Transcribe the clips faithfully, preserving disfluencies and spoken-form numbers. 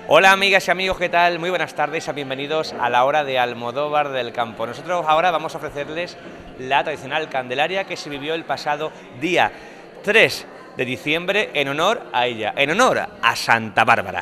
Hola amigas y amigos, ¿qué tal? Muy buenas tardes y bienvenidos a la hora de Almodóvar del Campo. Nosotros ahora vamos a ofrecerles la tradicional Candelaria que se vivió el pasado día tres de diciembre en honor a ella, en honor a Santa Bárbara.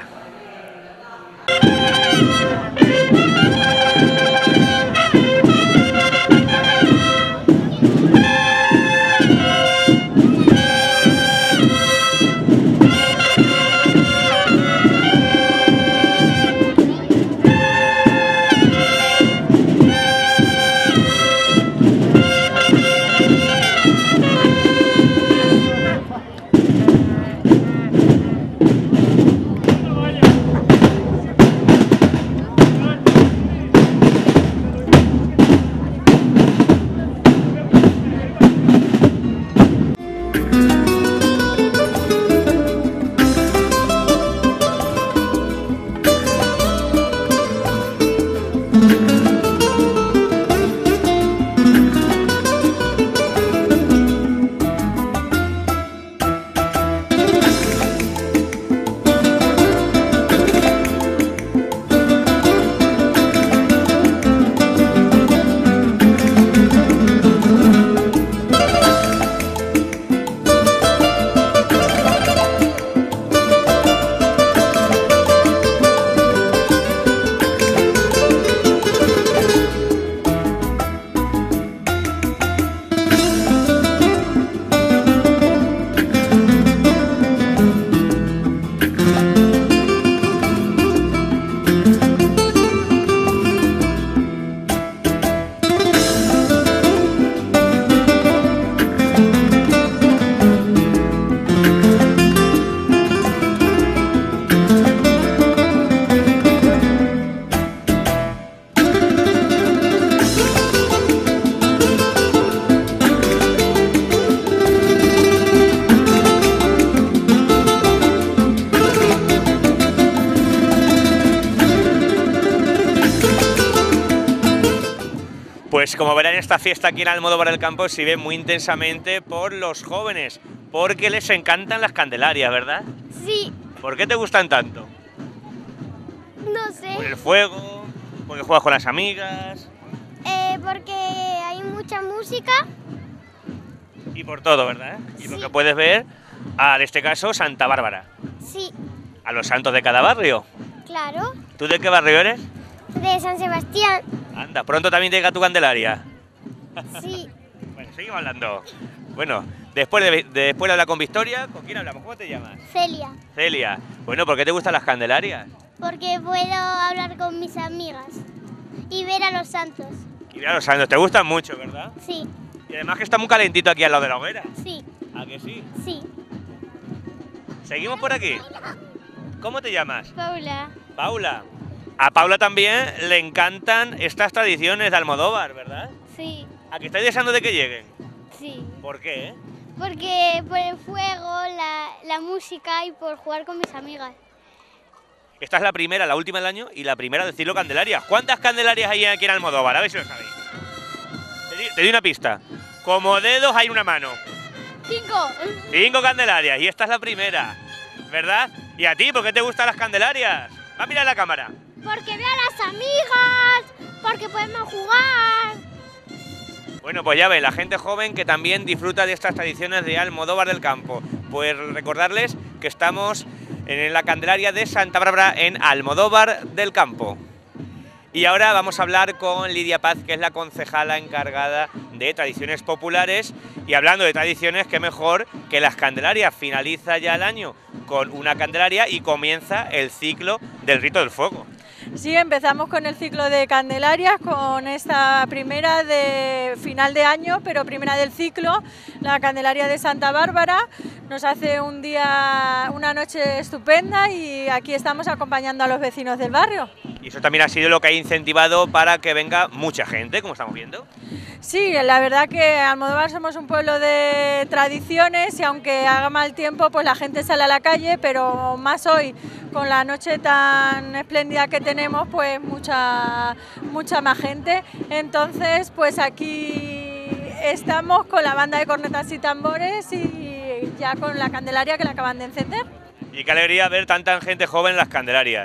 Pues como verán, esta fiesta aquí en Almodóvar del Campo se ve muy intensamente por los jóvenes, porque les encantan las Candelarias, ¿verdad? Sí. ¿Por qué te gustan tanto? No sé. ¿Por el fuego? ¿Porque juegas con las amigas? Eh, porque hay mucha música. Y por todo, ¿verdad? Y Sí. porque puedes ver, a, en este caso, Santa Bárbara. Sí, A los santos de cada barrio. claro. ¿Tú de qué barrio eres? De San Sebastián. Anda, pronto también llega tu Candelaria. Sí. Bueno, seguimos hablando. Bueno, después de, de- después de hablar con Victoria, ¿con quién hablamos? ¿Cómo te llamas? Celia. Celia. Bueno, ¿por qué te gustan las Candelarias? Porque puedo hablar con mis amigas y ver a los santos. Y mira, los santos te gustan mucho, ¿verdad? Sí, Y además que está muy calentito aquí al lado de la hoguera. sí, ¿A que sí? sí. ¿Seguimos por aquí? ¿Cómo te llamas? Paula. Paula. A Paula también le encantan estas tradiciones de Almodóvar, ¿verdad? Sí, ¿A que estáis deseando de que lleguen? sí. ¿Por qué? Porque por el fuego, la, la música y por jugar con mis amigas. Esta es la primera, la última del año y la primera del ciclo Candelaria. ¿Cuántas Candelarias hay aquí en Almodóvar? A ver si lo sabéis. Te, di- te doy una pista. Como dedos hay una mano. Cinco. Cinco Candelarias y esta es la primera, ¿verdad? ¿Y a ti por qué te gustan las Candelarias? Va a mirar la cámara. Porque veo a las amigas, porque podemos jugar. Bueno, pues ya ven, la gente joven que también disfruta de estas tradiciones de Almodóvar del Campo. Pues recordarles que estamos en la Candelaria de Santa Bárbara en Almodóvar del Campo. Y ahora vamos a hablar con Lidia Paz, que es la concejala encargada de tradiciones populares. Y hablando de tradiciones, qué mejor que las Candelarias. Finaliza ya el año con una Candelaria y comienza el ciclo del Rito del Fuego. Sí, empezamos con el ciclo de Candelarias, con esta primera de final de año, pero primera del ciclo, la Candelaria de Santa Bárbara. Nos hace un día, una noche estupenda y aquí estamos acompañando a los vecinos del barrio. Y eso también ha sido lo que ha incentivado para que venga mucha gente, como estamos viendo. Sí, la verdad que Almodóvar somos un pueblo de tradiciones y aunque haga mal tiempo, pues la gente sale a la calle, pero más hoy, con la noche tan espléndida que tenemos, pues mucha, mucha más gente. Entonces, pues aquí estamos con la banda de cornetas y tambores y ya con la Candelaria que la acaban de encender. Y qué alegría ver tanta gente joven en las Candelarias.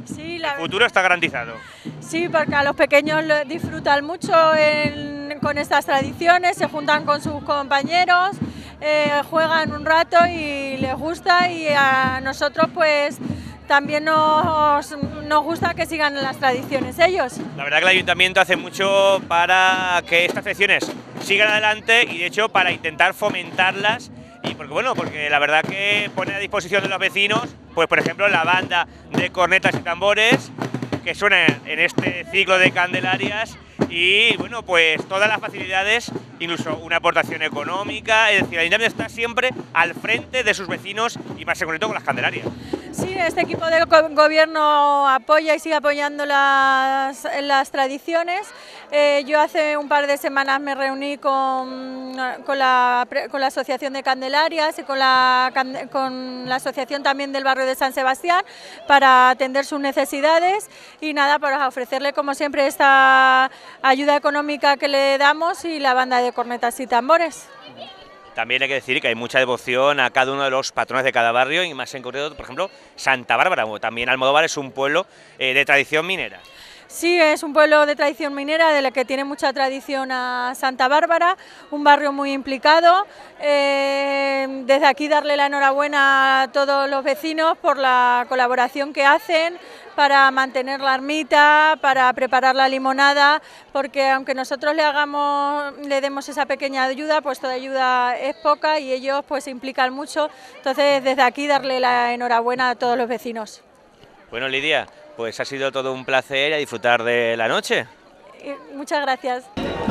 Sí, la El futuro está garantizado. Sí, porque a los pequeños lo disfrutan mucho en, con estas tradiciones, se juntan con sus compañeros, eh, juegan un rato y les gusta, y a nosotros pues también nos, nos gusta que sigan las tradiciones ellos. La verdad que el ayuntamiento hace mucho para que estas tradiciones sigan adelante y de hecho para intentar fomentarlas, y porque bueno, porque la verdad que pone a disposición de los vecinos, pues por ejemplo la banda de cornetas y tambores que suena en este ciclo de Candelarias, y bueno, pues todas las facilidades, incluso una aportación económica, es decir, el ayuntamiento está siempre al frente de sus vecinos y más en concreto con las Candelarias. Sí, este equipo de gobierno apoya y sigue apoyando las, las tradiciones. Eh, yo hace un par de semanas me reuní con, con, la, con la Asociación de Candelarias y con la, con la Asociación también del barrio de San Sebastián para atender sus necesidades y nada, para ofrecerle como siempre esta ayuda económica que le damos y la banda de cornetas y tambores. También hay que decir que hay mucha devoción a cada uno de los patrones de cada barrio, y más en concreto, por ejemplo, Santa Bárbara. También Almodóvar es un pueblo eh, de tradición minera. Sí, es un pueblo de tradición minera, de la que tiene mucha tradición a Santa Bárbara, un barrio muy implicado. Eh, desde aquí darle la enhorabuena a todos los vecinos por la colaboración que hacen para mantener la ermita, para preparar la limonada, porque aunque nosotros le hagamos, le demos esa pequeña ayuda, pues toda ayuda es poca y ellos pues se implican mucho. Entonces desde aquí darle la enhorabuena a todos los vecinos. Bueno, Lidia, pues ha sido todo un placer, a disfrutar de la noche. Muchas gracias.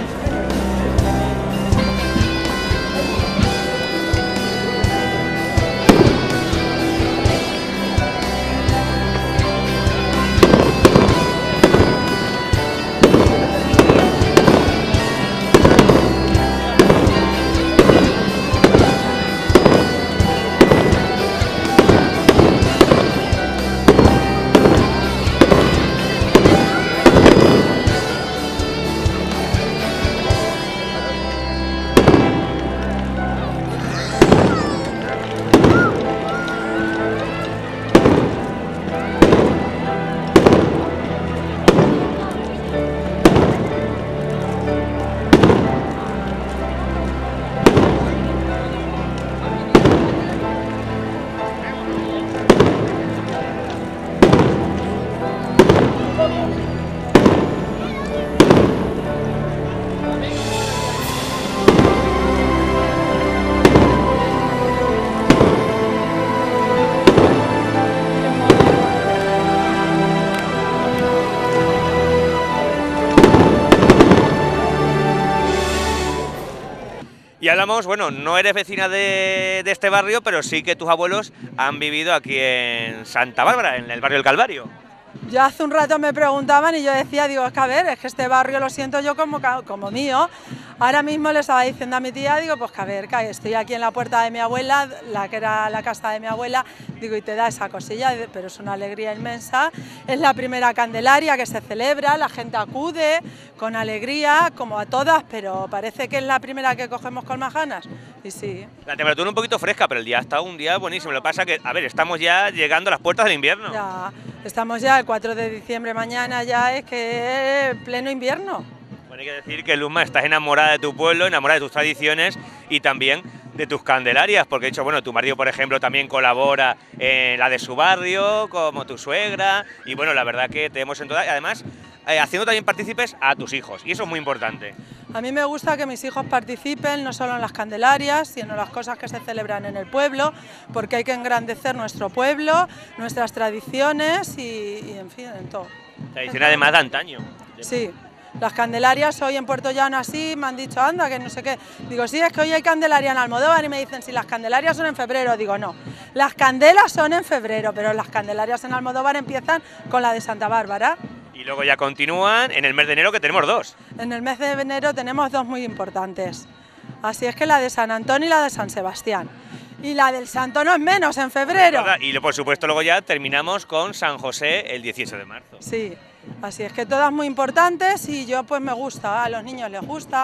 Y hablamos, bueno, no eres vecina de, de este barrio, pero sí que tus abuelos han vivido aquí en Santa Bárbara, en el barrio del Calvario. Yo hace un rato me preguntaban y yo decía, digo, es que a ver, es que este barrio lo siento yo como, como mío. Ahora mismo le estaba diciendo a mi tía, digo, pues que a ver, que estoy aquí en la puerta de mi abuela, la que era la casa de mi abuela, digo, y te da esa cosilla, pero es una alegría inmensa. Es la primera Candelaria que se celebra, la gente acude con alegría, como a todas, pero parece que es la primera que cogemos con más ganas. Y sí. La temperatura un poquito fresca, pero el día ha estado un día buenísimo. Lo que pasa que, a ver, estamos ya llegando a las puertas del invierno. Ya, estamos ya el cuatro de diciembre, mañana ya es que es pleno invierno. Bueno, hay que decir que, Luzma, estás enamorada de tu pueblo, enamorada de tus tradiciones y también de tus Candelarias, porque de hecho, bueno, tu marido, por ejemplo, también colabora en la de su barrio, como tu suegra, y bueno, la verdad que tenemos en toda, y además eh, haciendo también partícipes a tus hijos, y eso es muy importante. A mí me gusta que mis hijos participen no solo en las Candelarias, sino en las cosas que se celebran en el pueblo, porque hay que engrandecer nuestro pueblo, nuestras tradiciones y, y en fin, en todo. Tradición además de antaño. Sí. Las Candelarias hoy en Puerto Llano así me han dicho, anda, que no sé qué. Digo, sí, es que hoy hay Candelaria en Almodóvar y me dicen, si las Candelarias son en febrero. Digo, no, las candelas son en febrero, pero las Candelarias en Almodóvar empiezan con la de Santa Bárbara. Y luego ya continúan en el mes de enero, que tenemos dos. En el mes de enero tenemos dos muy importantes. Así es que la de San Antón y la de San Sebastián. Y la del Santo no es menos, en febrero. Y por supuesto luego ya terminamos con San José el dieciocho de marzo. Sí, así es que todas muy importantes y yo pues me gusta, a los niños les gusta y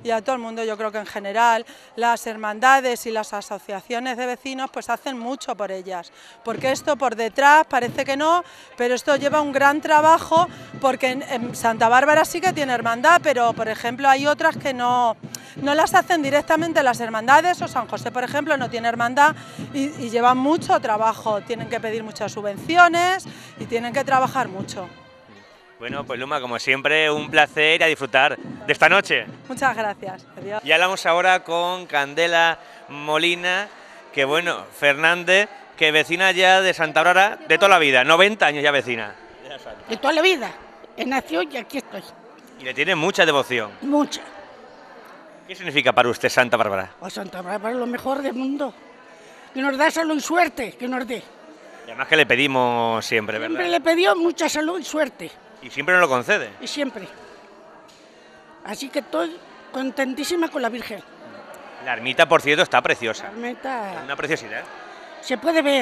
y a todo el mundo. Yo creo que en general las hermandades y las asociaciones de vecinos pues hacen mucho por ellas, porque esto por detrás parece que no, pero esto lleva un gran trabajo, porque en, en Santa Bárbara sí que tiene hermandad, pero por ejemplo hay otras que no, no las hacen directamente las hermandades, o San José por ejemplo no tiene hermandad y, y llevan mucho trabajo, tienen que pedir muchas subvenciones y tienen que trabajar mucho. Bueno, pues Luma, como siempre, un placer y a disfrutar de esta noche. Muchas gracias. Adiós. Y hablamos ahora con Candela Molina, que bueno, Fernández, que vecina ya de Santa Bárbara de toda la vida, noventa años ya vecina. De toda la vida. He nacido y aquí estoy. Y le tiene mucha devoción. Mucha. ¿Qué significa para usted Santa Bárbara? O Santa Bárbara es lo mejor del mundo. Que nos da salud y suerte, que nos dé. Y además que le pedimos siempre, ¿verdad? Siempre le pidió mucha salud y suerte. Y siempre nos lo concede. Y siempre. Así que estoy contentísima con la Virgen. La ermita, por cierto, está preciosa. La ermita Una preciosidad. se puede ver.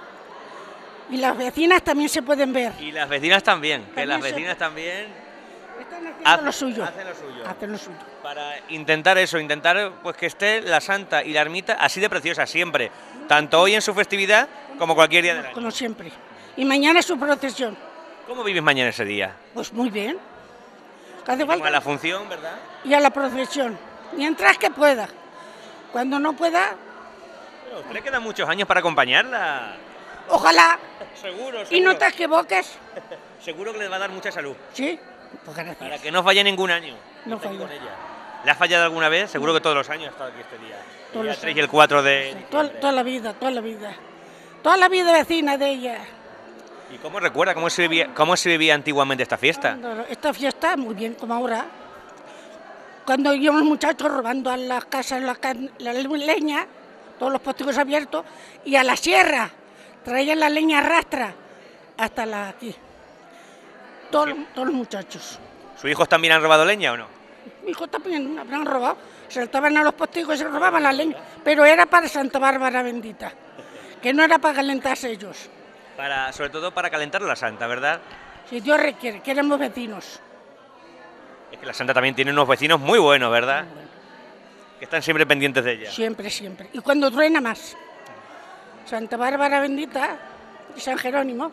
Y las vecinas también se pueden ver. Y las vecinas también, que También las se- vecinas también Están haciendo hacen lo suyo. hacen lo suyo. Hacen lo suyo. Para intentar eso, intentar pues que esté la Santa y la ermita así de preciosa siempre, tanto hoy en su festividad como cualquier día del año. Como siempre. Y mañana es su procesión. ¿Cómo vives mañana ese día? Pues muy bien. Que hace Como a falta. la función, ¿verdad? Y a la procesión. Mientras que pueda. Cuando no pueda, Pero usted le quedan muchos años para acompañarla. ojalá. Seguro, seguro. Y no te equivoques. Seguro que le va a dar mucha salud. Sí. Pues Para gracias. que no falle ningún año. No esté aquí fallo. con ella. ¿Le ha fallado alguna vez? Seguro que todos los años ha estado aquí este día. Todos El los tres y el cuatro de... Toda, toda la vida, toda la vida. Toda la vida vecina de ella. ¿Y cómo recuerda cómo se vivía, cómo se vivía antiguamente esta fiesta? Cuando esta fiesta, muy bien como ahora. Cuando íbamos los muchachos robando a las casas la, can- la leña, todos los postigos abiertos, y a la sierra, traían la leña rastra hasta la aquí. Todos, todos los muchachos. ¿Sus hijos también han robado leña o no? Mi hijo también habrán robado. Saltaban a los postigos y se robaban la leña. Pero era para Santa Bárbara bendita, que no era para calentarse ellos. Para, sobre todo para calentar la Santa, ¿verdad? Si Dios requiere, que éramos vecinos. Es que la Santa también tiene unos vecinos muy buenos, ¿verdad? Que están siempre pendientes de ella. Siempre, siempre. Y cuando truena más. Santa Bárbara bendita y San Jerónimo.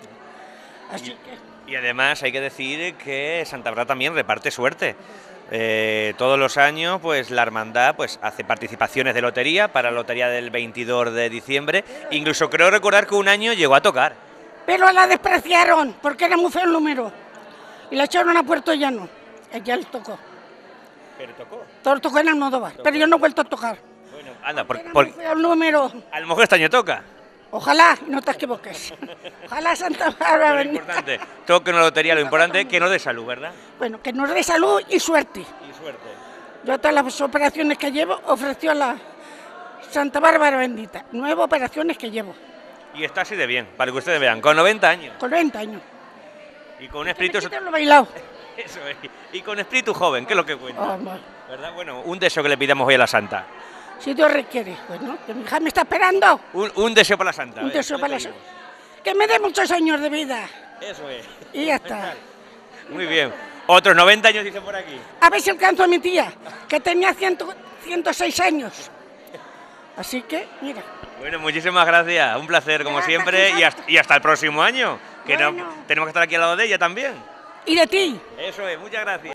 Así que, Y además hay que decir que Santa Bárbara también reparte suerte. Eh, todos los años pues la hermandad pues hace participaciones de lotería para la lotería del veintidós de diciembre. Incluso creo recordar que un año llegó a tocar. pero la despreciaron porque era muy feo el número. Y la echaron a Puerto Llano. Ella les tocó. Pero tocó. Todo tocó en Almodóvar. Pero yo no he vuelto a tocar. Bueno, anda, por, Era por- muy feo el número. a lo mejor este año toca. Ojalá, no te equivoques. Ojalá Santa Bárbara Lo bendita. importante, toque una lotería, lo importante es que nos dé salud, ¿verdad? Bueno, que nos dé salud y suerte. Y suerte. Yo todas las operaciones que llevo ofreció a la Santa Bárbara bendita. Nueve operaciones que llevo, Y está así de bien, para que ustedes vean, con noventa años. con noventa años. Y con un Que me espíritu... quiten lo bailado. Eso es. Y con espíritu joven, que es lo que cuenta. Oh, ma. ¿Verdad? Bueno, un deseo que le pidamos hoy a la Santa. Si Dios requiere. Bueno, que mi hija me está esperando. Un, un deseo para la Santa. Un venga, deseo ¿qué le para la pedimos? Que me dé muchos años de vida. Eso es. Y ya está. Muy bien. Otros noventa años dicen por aquí. A ver si alcanzo a mi tía, que tenía cien, ciento seis años. Así que, mira. Bueno, muchísimas gracias. Un placer, como Gracias, siempre. Y hija. hasta, y hasta el próximo año. Que no- Bueno. tenemos que estar aquí al lado de ella también. Y de ti. Eso es. Muchas gracias.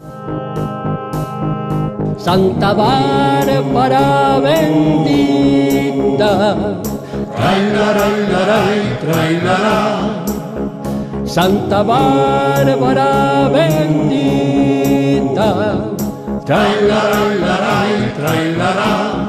Santa Bárbara bendita, trailarailaraí, trailará. Santa Bárbara bendita, trailarailaraí, trailará.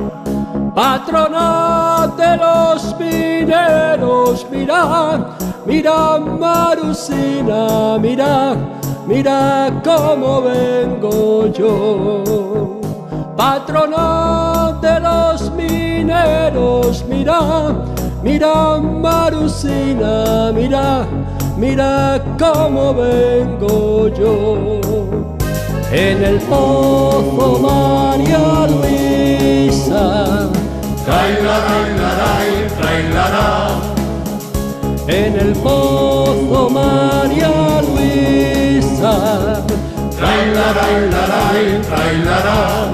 Patrona de los mineros, mira, mira Marusina, mira, mira cómo vengo yo. Patrona de los mineros, mira, mira Marusina, mira, mira cómo vengo yo. En el pozo María Luisa, trailarailaraí, trailará. En el pozo María Luisa, Trailarailarail, trailará.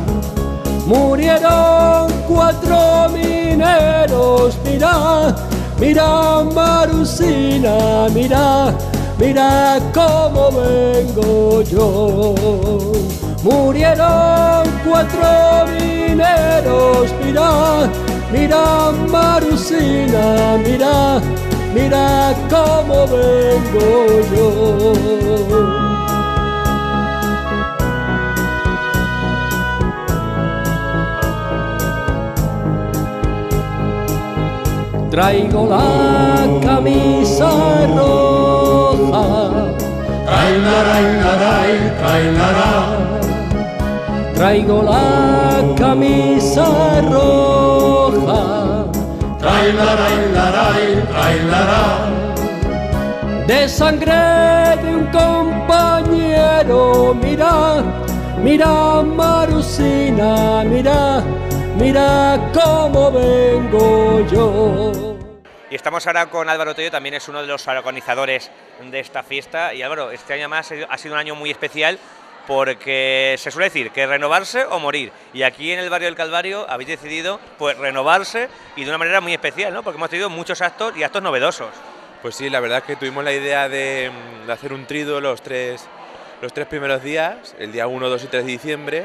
Murieron cuatro mineros, mira, mira Marusina, mira, mira cómo vengo yo. Murieron cuatro mineros, mira, mira Marusina, mira, mira cómo vengo yo. Traigo la camisa roja, Trailarailarail, trailará. traigo la camisa roja, Trailarailarail, trailará. de sangre de un compañero, mira, mira Marusina, mira, mira cómo vengo yo. Y estamos ahora con Álvaro Tello, también es uno de los organizadores de esta fiesta. Y Álvaro, este año más ha sido un año muy especial porque se suele decir que renovarse o morir. Y aquí en el barrio del Calvario habéis decidido pues renovarse y de una manera muy especial, ¿no? Porque hemos tenido muchos actos y actos novedosos. Pues sí, la verdad es que tuvimos la idea de, de hacer un triduo los tres, los tres primeros días, el día uno, dos y tres de diciembre,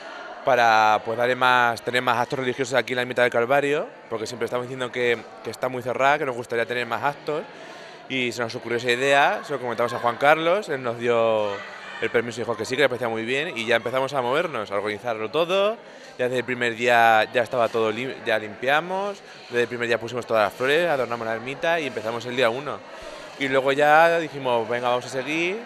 para pues, darle más, tener más actos religiosos aquí en la ermita del Calvario, porque siempre estamos diciendo que, que está muy cerrada, que nos gustaría tener más actos, y se nos ocurrió esa idea, se lo comentamos a Juan Carlos, él nos dio el permiso y dijo que sí, que le parecía muy bien, y ya empezamos a movernos, a organizarlo todo. Ya desde el primer día ya estaba todo, lim ya limpiamos, desde el primer día pusimos todas las flores, adornamos la ermita y empezamos el día uno. Y luego ya dijimos, venga, vamos a seguir,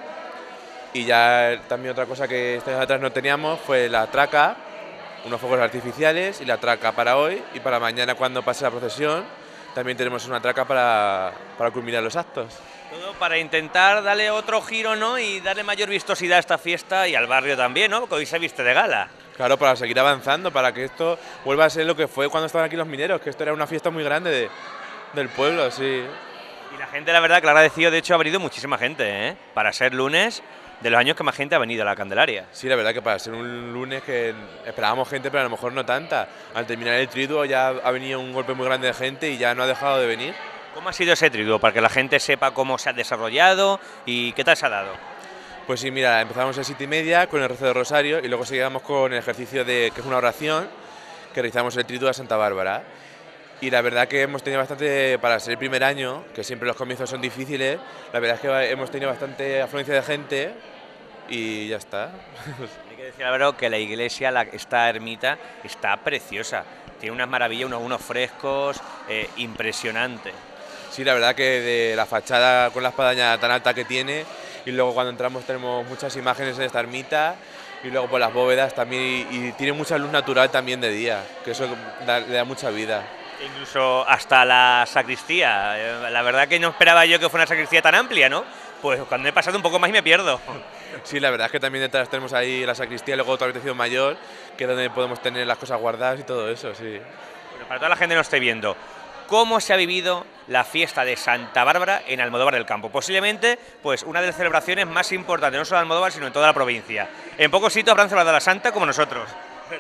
y ya también otra cosa que este año atrás no teníamos fue la traca, unos fuegos artificiales y la traca para hoy, y para mañana cuando pase la procesión también tenemos una traca para, para culminar los actos. Todo para intentar darle otro giro, ¿no? Y darle mayor vistosidad a esta fiesta y al barrio también, ¿no? Porque hoy se viste de gala. Claro, para seguir avanzando, para que esto vuelva a ser lo que fue cuando estaban aquí los mineros, que esto era una fiesta muy grande de, del pueblo, sí. Y la gente, la verdad, que lo ha agradecido. De hecho, ha venido muchísima gente, ¿eh? Para ser lunes, de los años que más gente ha venido a la Candelaria. Sí, la verdad que para ser un lunes que esperábamos gente, pero a lo mejor no tanta. Al terminar el triduo ya ha venido un golpe muy grande de gente y ya no ha dejado de venir. ¿Cómo ha sido ese triduo? Para que la gente sepa cómo se ha desarrollado y qué tal se ha dado. Pues sí, mira, empezamos a las siete y media con el rezo de rosario y luego seguíamos con el ejercicio de, que es una oración, que realizamos el triduo a Santa Bárbara. Y la verdad que hemos tenido bastante, para ser el primer año, que siempre los comienzos son difíciles, la verdad es que hemos tenido bastante afluencia de gente y ya está. Hay que decir, Álvaro, que la iglesia, la, esta ermita, está preciosa. Tiene unas maravillas, unos, unos frescos eh, impresionantes. Sí, la verdad que de la fachada con la espadaña tan alta que tiene, y luego cuando entramos tenemos muchas imágenes en esta ermita, y luego por las bóvedas también, y, y tiene mucha luz natural también de día, que eso da, le da mucha vida. Incluso hasta la sacristía. La verdad que no esperaba yo que fuera una sacristía tan amplia, ¿no? Pues cuando he pasado un poco más y me pierdo. Sí, la verdad es que también detrás tenemos ahí la sacristía y luego otra habitación mayor, que es donde podemos tener las cosas guardadas y todo eso, sí. Bueno, para toda la gente que nos esté viendo, ¿cómo se ha vivido la fiesta de Santa Bárbara en Almodóvar del Campo? Posiblemente pues, una de las celebraciones más importantes, no solo de Almodóvar, sino en toda la provincia. En pocos sitios habrán celebrado la Santa como nosotros,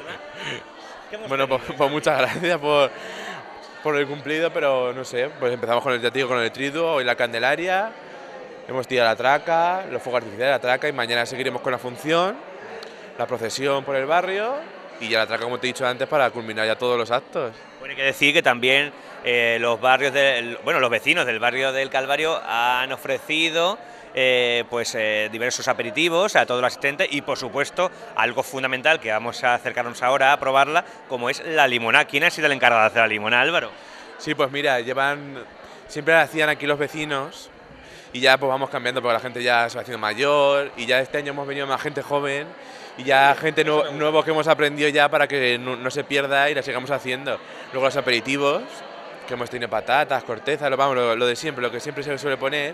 ¿verdad? Bueno, pues, pues muchas gracias por, por el cumplido, pero no sé, pues empezamos con el teatro, con el triduo, hoy la Candelaria, hemos tirado la traca, los fuegos artificiales, la traca, y mañana seguiremos con la función, la procesión por el barrio, y ya la traca, como te he dicho antes, para culminar ya todos los actos. Bueno, hay que decir que también eh, los barrios del, bueno, los vecinos del barrio del Calvario han ofrecido eh, pues eh, diversos aperitivos a todos los asistentes y, por supuesto, algo fundamental que vamos a acercarnos ahora a probarla, como es la limonada. ¿Quién ha sido el encargado de hacer la limonada, Álvaro? Sí, pues mira, llevan, siempre la hacían aquí los vecinos y ya pues vamos cambiando porque la gente ya se va haciendo mayor y ya este año hemos venido más gente joven. Y ya gente nuevo, nuevo que hemos aprendido ya para que no, no se pierda y la sigamos haciendo. Luego los aperitivos, que hemos tenido patatas, corteza, lo, vamos, lo, lo de siempre, lo que siempre se suele poner.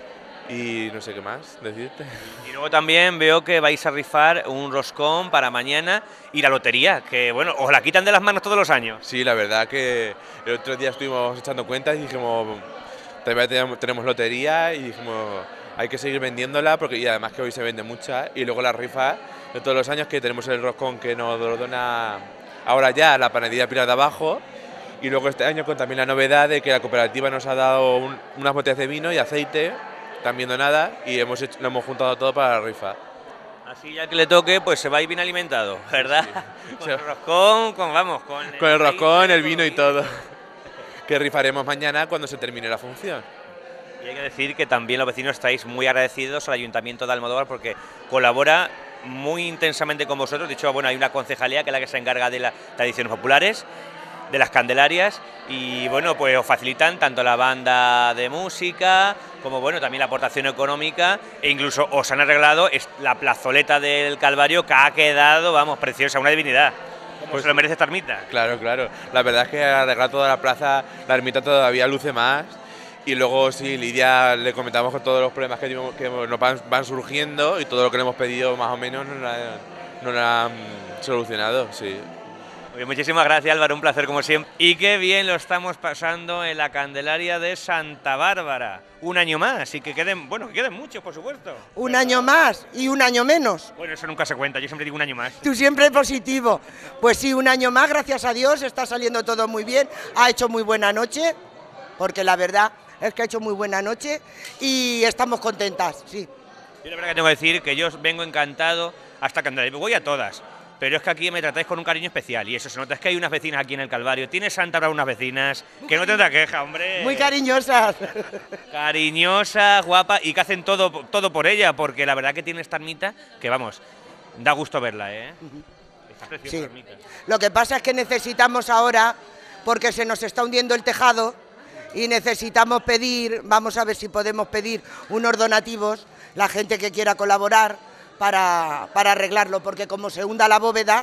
Y no sé qué más decirte. Y luego también veo que vais a rifar un roscón para mañana y la lotería, que bueno, os la quitan de las manos todos los años. Sí, la verdad que el otro día estuvimos echando cuentas y dijimos, todavía tenemos, tenemos lotería y dijimos, hay que seguir vendiéndola, porque y además que hoy se vende mucha, y luego la rifa de todos los años, que tenemos el roscón que nos lo dona ahora ya la panadería Pilar de Abajo, y luego este año con también la novedad de que la cooperativa nos ha dado un, unas botellas de vino y aceite, también donadas, y hemos hecho, lo hemos juntado todo para la rifa. Así ya que le toque, pues se va a ir bien alimentado, ¿verdad? Sí. Con el roscón, con, vamos, con el, con el roscón, el vino y todo. Que rifaremos mañana cuando se termine la función. Y hay que decir que también los vecinos estáis muy agradecidos al Ayuntamiento de Almodóvar porque colabora muy intensamente con vosotros. De hecho, bueno, hay una concejalía que es la que se encarga de las tradiciones populares, de las Candelarias, y bueno, pues os facilitan tanto la banda de música como bueno, también la aportación económica, e incluso os han arreglado la plazoleta del Calvario, que ha quedado, vamos, preciosa, una divinidad. Pues se lo merece esta ermita. Claro, claro. La verdad es que arreglar toda la plaza, la ermita todavía luce más. Y luego sí, Lidia le comentamos con todos los problemas que, que nos van, van surgiendo y todo lo que le hemos pedido más o menos nos lo han, nos lo han solucionado, sí. Muy bien, muchísimas gracias, Álvaro, un placer como siempre. Y qué bien lo estamos pasando en la Candelaria de Santa Bárbara. Un año más, y que queden, bueno, que queden muchos, por supuesto. Un año más y un año menos. Bueno, eso nunca se cuenta, yo siempre digo un año más. Tú siempre positivo. Pues sí, un año más, gracias a Dios, está saliendo todo muy bien. Ha hecho muy buena noche, porque la verdad es que ha hecho muy buena noche y estamos contentas, sí. Yo la verdad que tengo que decir que yo vengo encantado hasta Candelaria, voy a todas. Pero es que aquí me tratáis con un cariño especial y eso se nota. Es que hay unas vecinas aquí en el Calvario. Tiene Santa Bárbara unas vecinas que no te da queja, hombre. Muy cariñosas. Cariñosas, guapas y que hacen todo, todo por ella, porque la verdad que tiene esta ermita que, vamos, da gusto verla, ¿eh? Está preciosa sí. la ermita. Lo que pasa es que necesitamos ahora, porque se nos está hundiendo el tejado y necesitamos pedir, vamos a ver si podemos pedir unos donativos, la gente que quiera colaborar, Para, para arreglarlo, porque como se hunda la bóveda,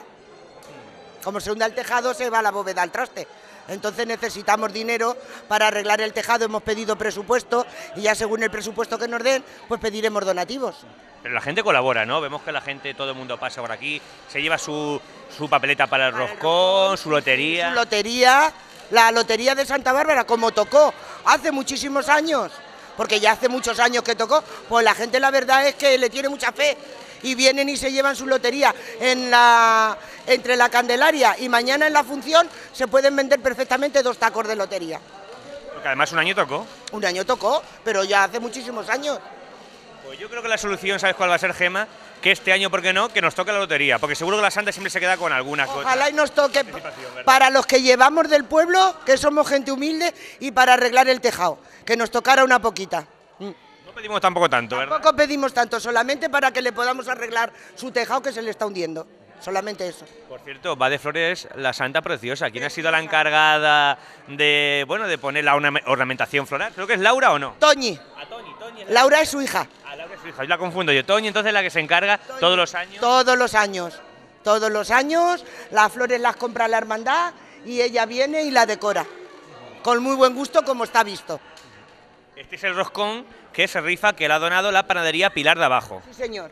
como se hunda el tejado, se va la bóveda al traste. Entonces necesitamos dinero para arreglar el tejado, hemos pedido presupuesto y ya según el presupuesto que nos den, pues pediremos donativos. Pero la gente colabora, ¿no? Vemos que la gente, todo el mundo pasa por aquí, se lleva su, su papeleta para el roscón, su lotería. Su lotería, la lotería de Santa Bárbara, como tocó hace muchísimos años, porque ya hace muchos años que tocó, pues la gente la verdad es que le tiene mucha fe. Y vienen y se llevan su lotería en la, entre la Candelaria y mañana en la función se pueden vender perfectamente dos tacos de lotería. Porque además un año tocó. Un año tocó, pero ya hace muchísimos años. Pues yo creo que la solución, ¿sabes cuál va a ser, Gema? Que este año, ¿por qué no?, que nos toque la lotería, porque seguro que la Santa siempre se queda con alguna cosa. Ojalá y nos toque para los que llevamos del pueblo, que somos gente humilde, y para arreglar el tejado, que nos tocara una poquita. No pedimos tampoco tanto, ¿verdad? Tampoco pedimos tanto, solamente para que le podamos arreglar su tejado que se le está hundiendo. Solamente eso. Por cierto, va de flores la Santa preciosa. ¿Quién ha sido la encargada de, bueno, de poner la ornamentación floral? Creo que es Laura, ¿o no? Toñi. A Toñi, Toñi es Laura es su hija. Ah, Laura es su hija. Yo la confundo yo. Toñi, entonces, la que se encarga Toñi. todos los años. Todos los años. Todos los años. Las flores las compra la hermandad y ella viene y la decora. Con muy buen gusto, como está visto. Este es el roscón que se rifa, que le ha donado la panadería Pilar de Abajo. Sí, señor.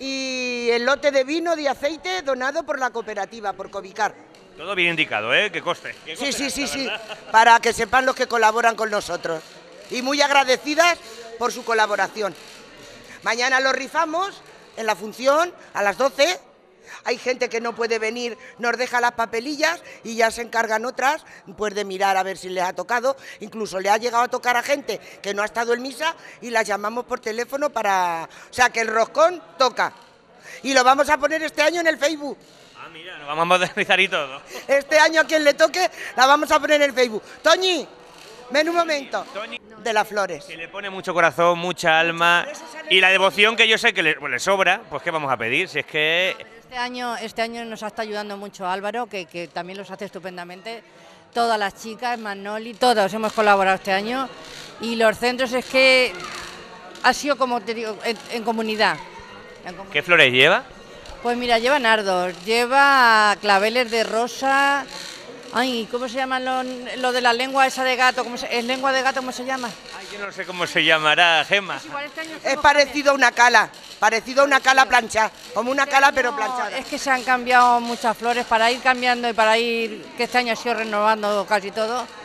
Y el lote de vino de aceite donado por la cooperativa, por Covicar. Todo bien indicado, ¿eh? Que coste. Que Sí, coste sí, hasta, sí, sí, ¿verdad? para que sepan los que colaboran con nosotros. Y muy agradecidas por su colaboración. Mañana lo rifamos en la función a las doce. Hay gente que no puede venir, nos deja las papelillas y ya se encargan otras, pues de mirar a ver si les ha tocado. Incluso le ha llegado a tocar a gente que no ha estado en misa y las llamamos por teléfono para... O sea, que el roscón toca. Y lo vamos a poner este año en el Facebook. Ah, mira, nos vamos a modernizar y todo. Este año a quien le toque la vamos a poner en el Facebook. Toñi, ven un momento. Toñi, de las flores. que le pone mucho corazón, mucha alma y la devoción que yo sé que le, pues, le sobra, pues ¿qué vamos a pedir? Si es que... Este año, este año nos está ayudando mucho Álvaro, que, que también los hace estupendamente. Todas las chicas, Manoli, todos hemos colaborado este año. Y los centros es que ha sido, como te digo, en, en comunidad. En comunidad. ¿Qué flores lleva? Pues mira, lleva nardos, lleva claveles de rosa. Ay, ¿cómo se llama lo, lo de la lengua esa de gato? ¿Cómo se, ¿Es lengua de gato cómo se llama? Ay, yo no sé cómo se llamará, Gema. Pues igual este año Es parecido a una cala, parecido a una cala planchada, como una cala pero No, planchada. es que se han cambiado muchas flores para ir cambiando y para ir, que este año ha sido renovando casi todo.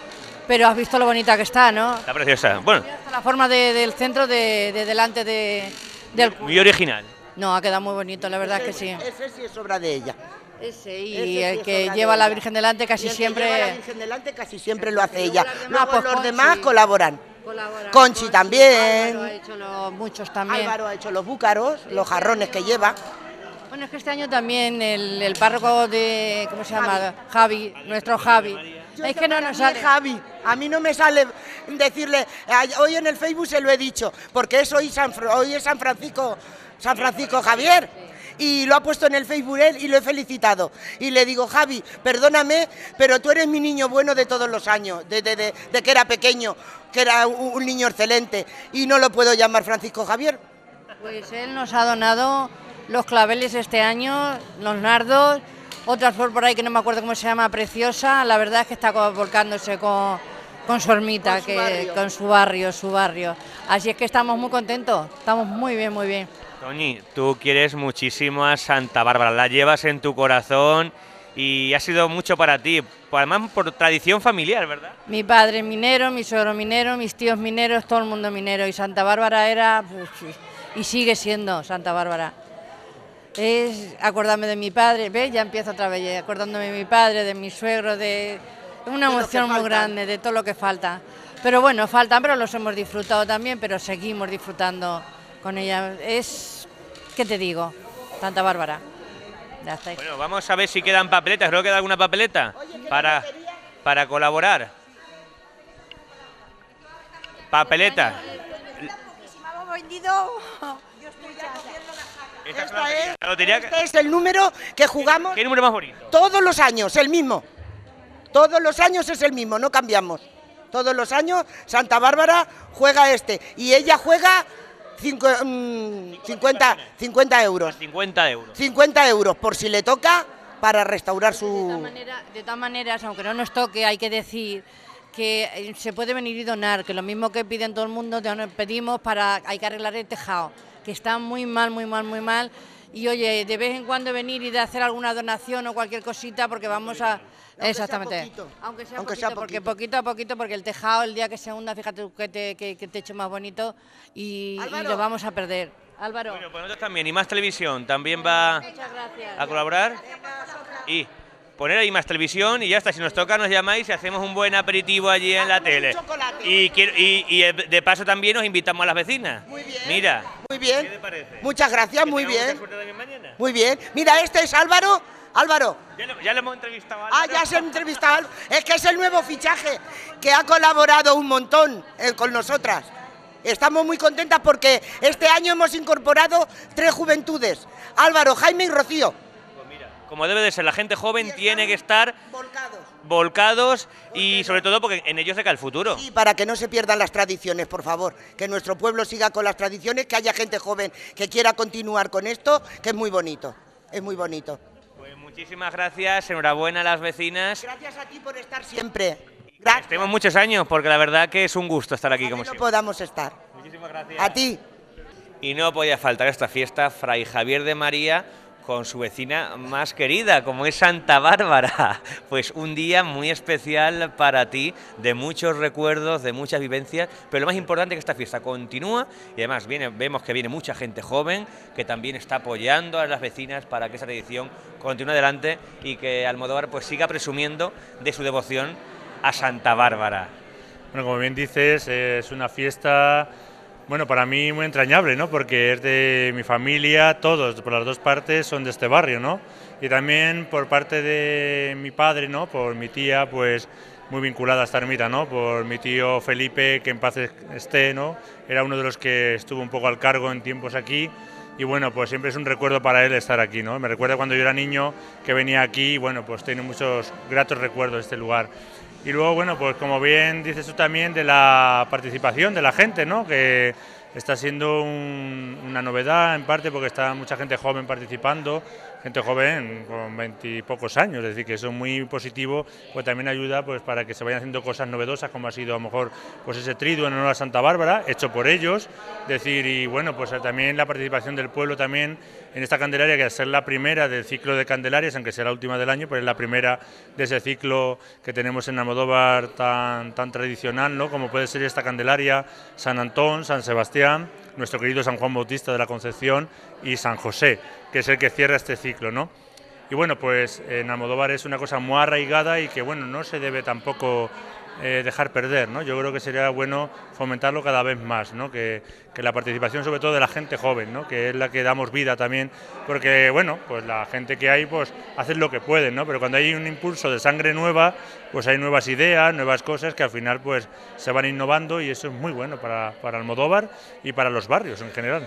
pero has visto lo bonita que está, ¿no? Está preciosa. Bueno, Hasta la forma de- del centro de, de delante de, del... muy original. No, ha quedado muy bonito, la verdad que sí. Ese sí es obra de ella. Ese, y Ese sí el es que obra lleva de a la ella. Virgen delante casi Y el que siempre... lleva a la Virgen delante casi siempre lo hace ella. los demás, Luego pues, los Conchi. demás colaboran. Colaboran. Conchi también. Álvaro ha hecho los- muchos también. Álvaro ha hecho los búcaros, los jarrones que lleva. Bueno, es que este año también el, el párroco de... ¿Cómo se llama? Javi, nuestro Javi. Es que no nos sale... Javi, a mí no me sale decirle, ay, hoy en el Facebook se lo he dicho, porque es hoy, San, Fr- hoy es San Francisco, San Francisco Javier, y lo ha puesto en el Facebook él y lo he felicitado. Y le digo, Javi, perdóname, pero tú eres mi niño bueno de todos los años, de, de- de- de que era pequeño, que era un, un niño excelente, y no lo puedo llamar Francisco Javier. Pues él nos ha donado los claveles este año, los nardos, otra flor por ahí que no me acuerdo cómo se llama, preciosa. La verdad es que está co- volcándose con, con su ermita, Con su que, barrio. con su barrio, su barrio. Así es que estamos muy contentos, estamos muy bien, muy bien. Toñi, tú quieres muchísimo a Santa Bárbara, la llevas en tu corazón y ha sido mucho para ti, además por tradición familiar, ¿verdad? Mi padre es minero, mi suegro minero, mis tíos mineros, todo el mundo minero. Y Santa Bárbara era, pues, y sigue siendo Santa Bárbara. Es acordarme de mi padre, ¿ves? Ya empiezo otra vez, acordándome de mi padre, de mi suegro, de una De lo que emoción muy faltan. grande, de todo lo que falta. Pero bueno, faltan, pero los hemos disfrutado también, pero seguimos disfrutando con ella. Es, ¿qué te digo? Santa Bárbara. Ya está. Bueno, vamos a ver si quedan papeletas, creo que queda alguna papeleta para, para colaborar. Papeleta. Hemos vendido... Esta es Esta la es- la lotería que- Este es el número que jugamos ¿Qué número más bonito? todos los años, el mismo. Todos los años es el mismo, no cambiamos. Todos los años Santa Bárbara juega este y ella juega cinco, mm, cincuenta, cincuenta euros. cincuenta euros. cincuenta euros por si le toca para restaurar De todas su... maneras, de todas maneras, aunque no nos toque, hay que decir que eh, se puede venir y donar, que lo mismo que piden todo el mundo, te- nos pedimos para, hay que arreglar el tejado, que está muy mal, muy mal, muy mal. Y oye, de vez en cuando venir y de hacer alguna donación o cualquier cosita, porque vamos a... sea Exactamente. poquito. Aunque sea Aunque poquito, sea porque poquito. poquito a poquito, porque el tejado, el día que se hunda, fíjate tú que, te, que, que techo más bonito y, y Álvaro. lo vamos a perder. Álvaro, Bueno, pues nosotros también, y Más Televisión también va muchas gracias. a colaborar. Y poner ahí Más Televisión y ya está, si nos toca nos llamáis y hacemos un buen aperitivo allí en la Hacemos un tele. chocolate. Y, quiero- y, y eh, de paso también os invitamos a las vecinas. Muy bien. Mira, Muy bien. ¿qué te parece? Muchas gracias, Que muy tengamos mucha bien. suerte también mañana. Muy bien. Mira, este es Álvaro. Álvaro. Ya lo, ya lo hemos entrevistado a Ah, Álvaro. ya se ha entrevistado. a Álvaro. Es que es el nuevo fichaje que ha colaborado un montón eh, con nosotras. Estamos muy contentas porque este año hemos incorporado tres juventudes. Álvaro, Jaime y Rocío. Pues mira, como debe de ser, la gente joven tiene que estar Volcados. volcados y sobre todo porque en ellos se cae el futuro. Y para que no se pierdan las tradiciones, por favor. Que nuestro pueblo siga con las tradiciones, que haya gente joven que quiera continuar con esto, que es muy bonito. Es muy bonito. Pues muchísimas gracias, enhorabuena a las vecinas. Gracias a ti por estar siempre. Que Gracias. estemos muchos años porque la verdad que es un gusto estar aquí como no siempre. podamos estar. Muchísimas gracias. A ti. Y no podía faltar esta fiesta Fray Javier de María con su vecina más querida, como es Santa Bárbara. Pues un día muy especial para ti, de muchos recuerdos, de muchas vivencias, pero lo más importante es que esta fiesta continúa y además viene, vemos que viene mucha gente joven que también está apoyando a las vecinas para que esa tradición continúe adelante y que Almodóvar pues siga presumiendo de su devoción a Santa Bárbara. Bueno, como bien dices, es una fiesta, bueno, para mí muy entrañable, ¿no? Porque es de mi familia, todos, por las dos partes, son de este barrio, ¿no? Y también por parte de mi padre, ¿no? Por mi tía, pues muy vinculada a esta ermita, ¿no? Por mi tío Felipe, que en paz esté, ¿no? Era uno de los que estuvo un poco al cargo en tiempos aquí. Y bueno, pues siempre es un recuerdo para él estar aquí, ¿no? Me recuerda cuando yo era niño que venía aquí y bueno, pues tiene muchos gratos recuerdos de este lugar. Y luego, bueno, pues como bien dices tú también, de la participación de la gente, ¿no? Que está siendo un- una novedad en parte porque está mucha gente joven participando, gente joven con veintipocos años, es decir, que eso es muy positivo, pues también ayuda pues para que se vayan haciendo cosas novedosas, como ha sido a lo mejor pues ese triduo en honor a Santa Bárbara, hecho por ellos, es decir, y bueno, pues también la participación del pueblo también en esta Candelaria, que al ser la primera del ciclo de Candelarias, aunque sea la última del año, pues es la primera de ese ciclo que tenemos en Almodóvar tan, tan tradicional, ¿no? Como puede ser esta Candelaria, San Antón, San Sebastián, nuestro querido San Juan Bautista de la Concepción y San José, que es el que cierra este ciclo, ¿no? Y bueno, pues en Almodóvar es una cosa muy arraigada y que bueno, no se debe tampoco eh, dejar perder, ¿no? Yo creo que sería bueno fomentarlo cada vez más, ¿no? Que, que la participación sobre todo de la gente joven, ¿no? Que es la que damos vida también, porque bueno, pues la gente que hay pues hace lo que pueden, ¿no? Pero cuando hay un impulso de sangre nueva, pues hay nuevas ideas, nuevas cosas que al final pues se van innovando y eso es muy bueno para, para Almodóvar y para los barrios en general.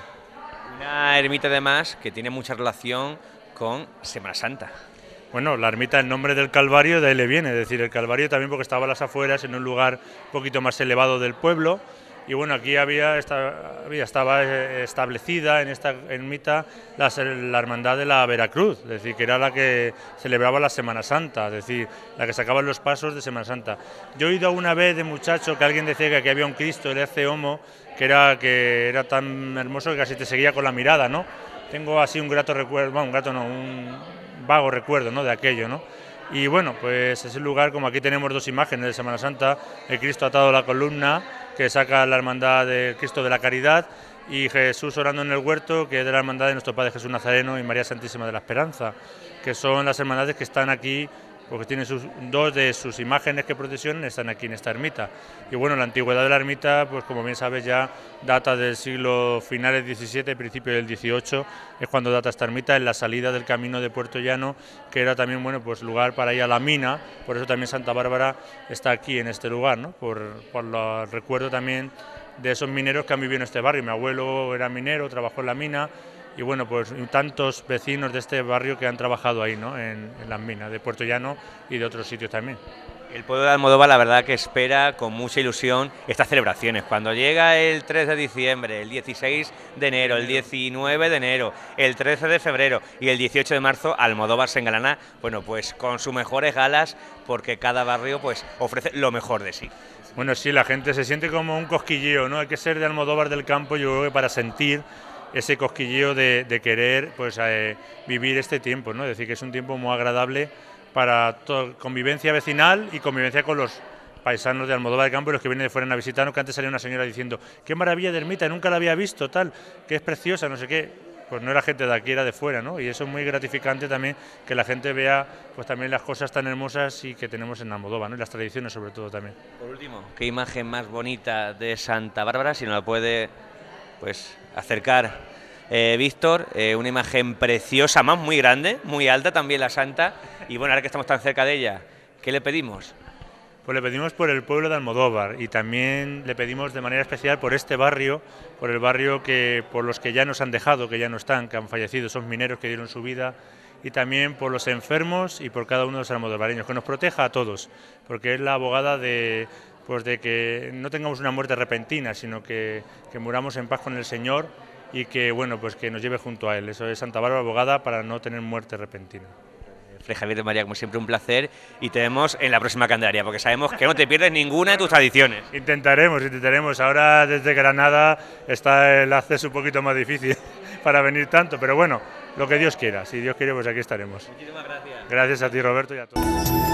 Una ermita además que tiene mucha relación con Semana Santa. Bueno, la ermita, el nombre del Calvario de ahí le viene, es decir, el Calvario también porque estaba a las afueras, en un lugar un poquito más elevado del pueblo, y bueno, aquí había, esta, había estaba establecida en esta ermita la, la hermandad de la Veracruz, es decir, que era la que celebraba la Semana Santa, es decir, la que sacaba los pasos de Semana Santa. Yo he oído una vez de muchacho que alguien decía que aquí había un Cristo, el Ece Homo, que era, que era tan hermoso que casi te seguía con la mirada, ¿no? Tengo así un grato recuerdo, bueno, un grato no, un vago recuerdo, ¿no? De aquello, ¿no? Y bueno, pues es el lugar, como aquí tenemos dos imágenes de Semana Santa, el Cristo atado a la columna, que saca la hermandad del Cristo de la Caridad, y Jesús orando en el huerto, que es de la hermandad de nuestro Padre Jesús Nazareno y María Santísima de la Esperanza, que son las hermandades que están aquí, porque tienen sus, dos de sus imágenes que procesionan, están aquí en esta ermita. Y bueno, la antigüedad de la ermita, pues como bien sabes ya, data del siglo finales diecisiete, principio del dieciocho, es cuando data esta ermita, en la salida del camino de Puerto Llano, que era también, bueno, pues lugar para ir a la mina, por eso también Santa Bárbara está aquí en este lugar, ¿no? Por, por el recuerdo también de esos mineros que han vivido en este barrio. Mi abuelo era minero, trabajó en la mina, y bueno, pues tantos vecinos de este barrio que han trabajado ahí, ¿no? en, en las minas de Puerto Llano y de otros sitios también. El pueblo de Almodóvar, la verdad que espera con mucha ilusión estas celebraciones. Cuando llega el tres de diciembre, el dieciséis de enero, el diecinueve de enero, el trece de febrero y el dieciocho de marzo, Almodóvar se engalana, bueno, pues con sus mejores galas, porque cada barrio pues ofrece lo mejor de sí. Bueno, sí, la gente se siente como un cosquilleo, ¿no? Hay que ser de Almodóvar del Campo, yo creo que para sentir ese cosquilleo de, de querer pues eh, vivir este tiempo, ¿no? Es decir, que es un tiempo muy agradable para convivencia vecinal y convivencia con los paisanos de Almodóvar del Campo y los que vienen de fuera a visitarnos, que antes salía una señora diciendo qué maravilla de ermita, nunca la había visto, tal, que es preciosa, no sé qué. Pues no era gente de aquí, era de fuera, ¿no? Y eso es muy gratificante también, que la gente vea pues también las cosas tan hermosas y que tenemos en Almodóvar, ¿no? Y las tradiciones sobre todo también. Por último, ¿qué imagen más bonita de Santa Bárbara, si nos la puede pues acercar eh, Víctor? Eh, una imagen preciosa, más muy grande, muy alta también la Santa, y bueno, ahora que estamos tan cerca de ella, ¿qué le pedimos? Pues le pedimos por el pueblo de Almodóvar y también le pedimos de manera especial por este barrio, por el barrio que por los que ya nos han dejado, que ya no están, que han fallecido, son mineros que dieron su vida, y también por los enfermos y por cada uno de los almodovareños, que nos proteja a todos, porque es la abogada de, pues de que no tengamos una muerte repentina, sino que, que muramos en paz con el Señor y que, bueno, pues que nos lleve junto a Él. Eso es Santa Bárbara, abogada para no tener muerte repentina. Fray Javier de María, como siempre, un placer, y te vemos en la próxima Candelaria, porque sabemos que no te pierdes ninguna de tus tradiciones. Intentaremos, intentaremos. Ahora desde Granada está el acceso un poquito más difícil para venir tanto, pero bueno, lo que Dios quiera. Si Dios quiere, pues aquí estaremos. Muchísimas gracias. Gracias a ti, Roberto, y a todos.